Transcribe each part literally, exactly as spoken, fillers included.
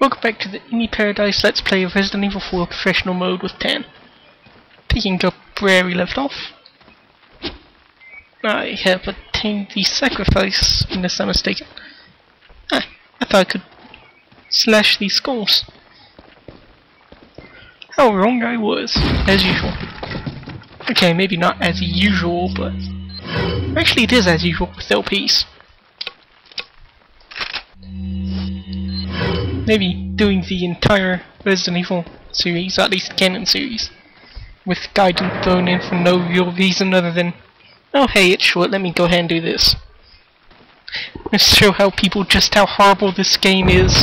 Welcome back to the Indie Paradise Let's Play of Resident Evil four Professional Mode with Tan. Picking up where we left off. I have attained the sacrifice, unless I'm mistaken. Ah, I thought I could slash these skulls. How wrong I was, as usual. Okay, maybe not as usual, but actually it is as usual with L Ps. Maybe doing the entire Resident Evil series, or at least the canon series, with guidance thrown in for no real reason other than, oh hey, it's short, let me go ahead and do this. Let's show how people just how horrible this game is.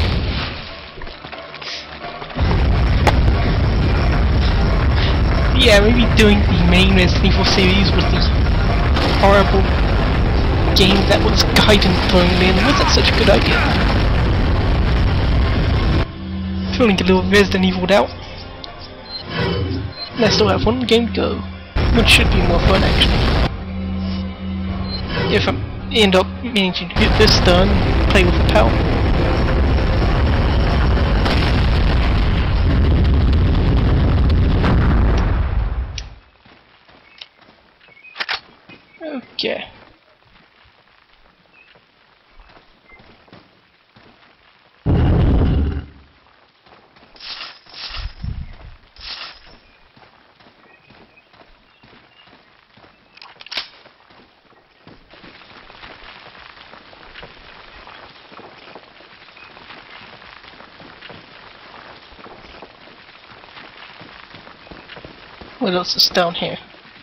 Yeah, maybe doing the main Resident Evil series with the horrible game that was guidance thrown in wasn't such a good idea. Feeling a little Resident Evil'd out. And I still have one game to go, which should be more fun actually. If I end up managing to get this done, play with a pal. Okay. What else is down here?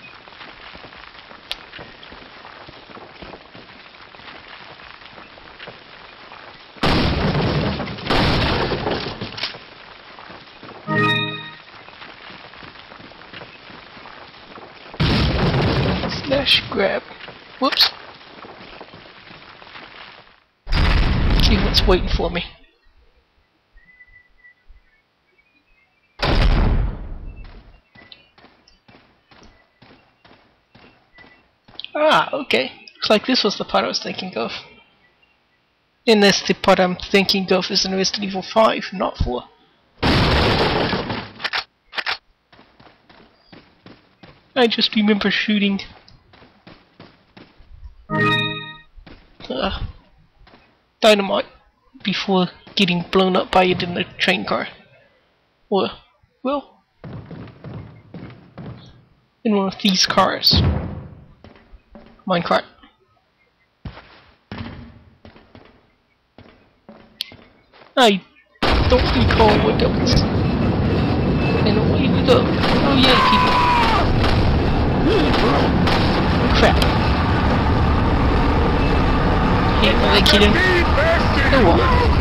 Slash grab. Whoops. See what's waiting for me. Ah, okay. Looks like this was the part I was thinking of. And that's the part I'm thinking of is in Resident Evil five, not four. I just remember shooting uh, dynamite before getting blown up by it in the train car. Or, well, in one of these cars. Minecart. I don't recall what that was. And away we go. Oh yeah, people. Crap. Hate when they kill him. Oh well.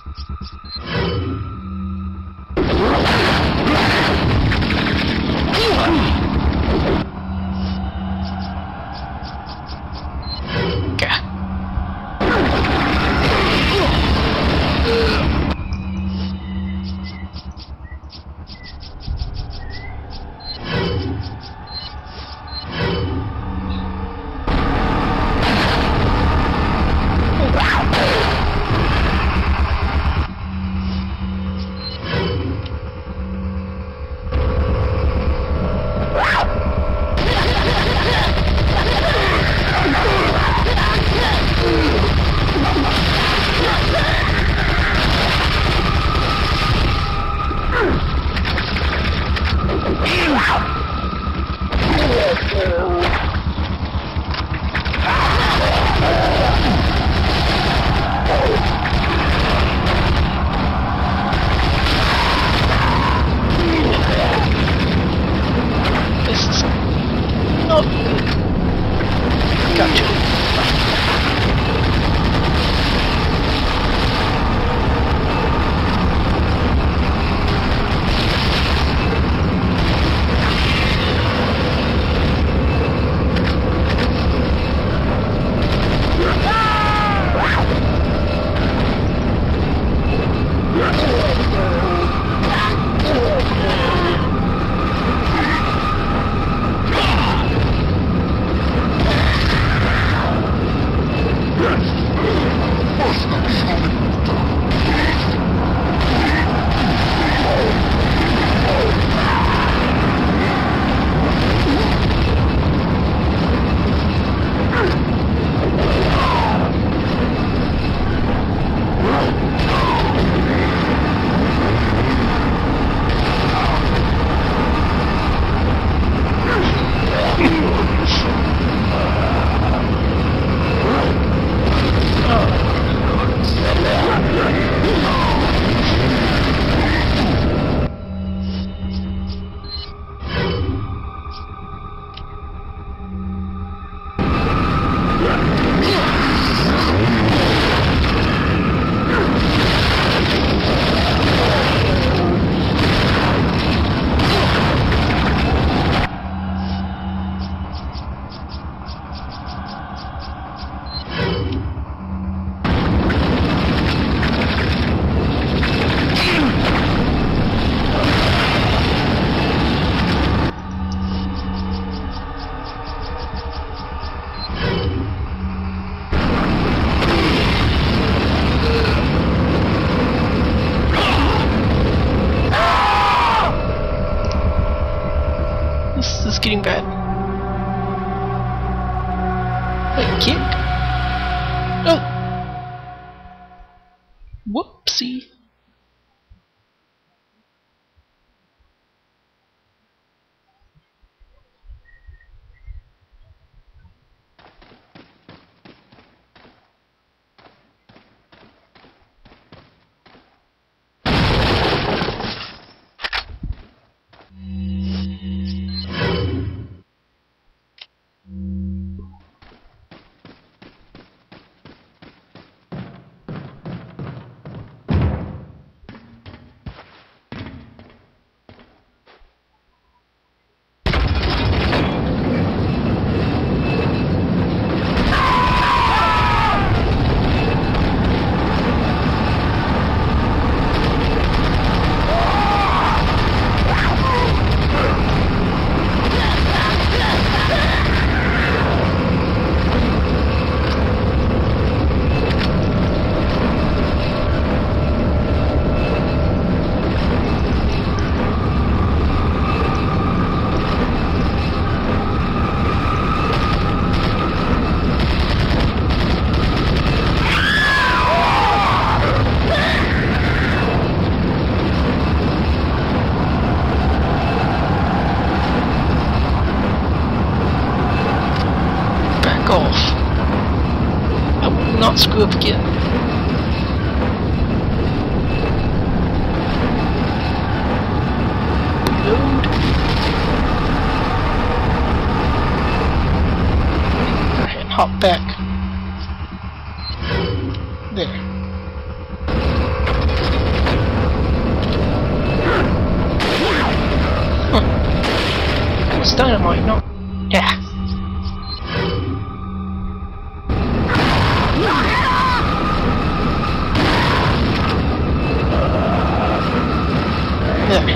Getting bad. Wait, kid? Oh! Whoopsie. Not screw up again. Load. Go ahead and hop back. There. dynamite, not... Yeah. There.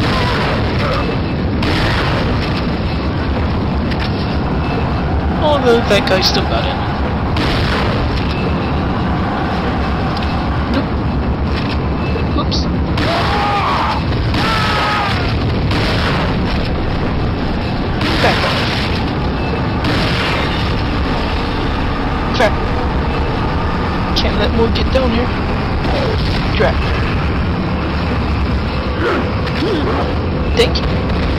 Although that guy still got in. Nope. Whoops. Back off. Crap. Can't let more get down here. Drop. Thank you.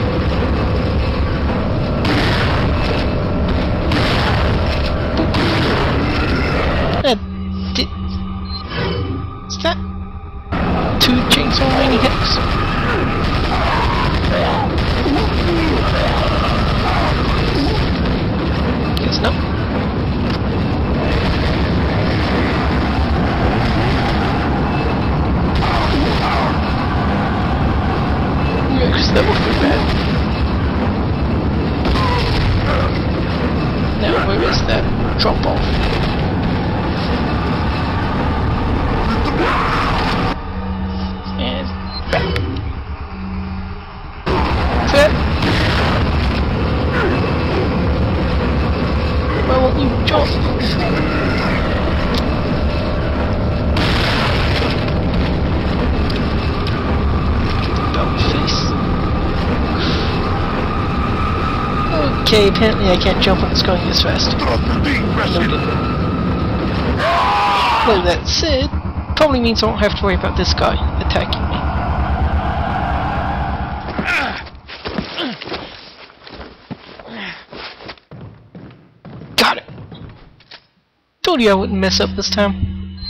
That did. Is that two chainsaw maniacs? Guess not. Yes, that will feel bad. Now, where is that drop off? And back. Fair. Why won't you jump? Okay, apparently I can't jump when it's going this fast. Loaded. Well, that said, probably means I won't have to worry about this guy attacking me. Got it! Told you I wouldn't mess up this time.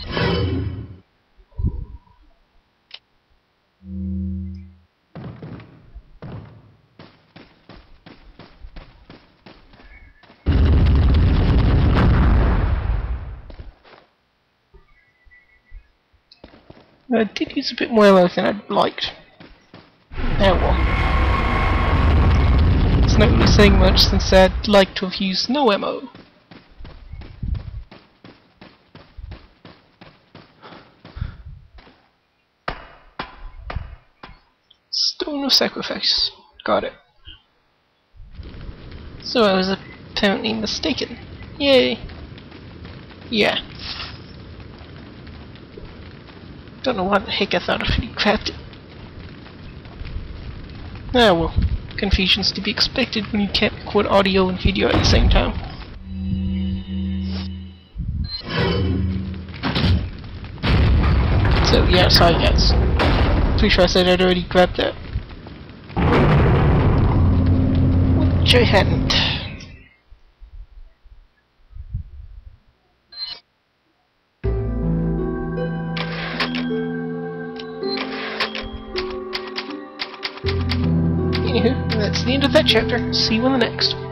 I did use a bit more ammo than I'd liked. Oh well. It's not really saying much since I'd like to have used no ammo. Stone of Sacrifice. Got it. So I was apparently mistaken. Yay. Yeah. Don't know what the heck I thought I should grabbed it. Ah well, confusion's to be expected when you can't record audio and video at the same time. So yeah, sorry guys. Pretty sure I said I'd already grabbed that. Which I hadn't. Anywho, that's the end of that chapter. See you in the next.